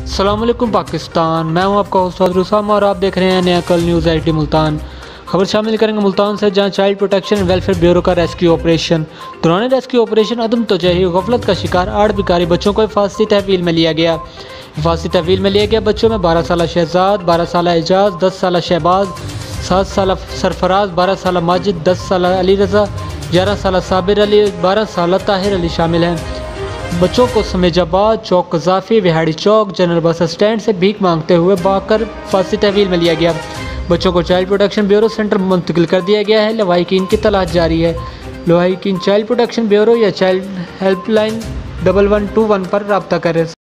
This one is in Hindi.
अस्सलाम वालेकुम पाकिस्तान। मैं हूं आपका होस्ट रुसामा और आप देख रहे हैं नया कल न्यूज़ एचडी मुल्तान। खबर शामिल करेंगे मुल्तान से, जहां child protection and welfare bureau का रेस्क्यू ऑपरेशन। दौरान रेस्क्यू ऑपरेशन अदम तोजही गफलत का शिकार 8 भिखारी बच्चों को हिफाजती तहवील में लिया गया। हिफाजती तहवील में लिए गए बच्चों में 12 साल शहजाद, 12 साल एजाज, 10 साल शहबाज, 7 साल सरफराज, 12 साल माजिद, 10 साल अली रज़ा, 11 साल साबिर अली, 12 साल ताहिर अली शामिल हैं। बच्चों को समेजाबाद, चौक कज़ाफ़ी, विहाड़ी चौक, जनरल बस स्टैंड से भीख मांगते हुए भागकर हिफाजती तहवील में लिया गया। बच्चों को चाइल्ड प्रोटेक्शन ब्यूरो सेंटर मुंतकिल कर दिया गया है। लवाहिकीन की तलाश जारी है। लवाहिकीन चाइल्ड प्रोटेक्शन ब्यूरो या चाइल्ड हेल्पलाइन 1121 पर रब्ता करें।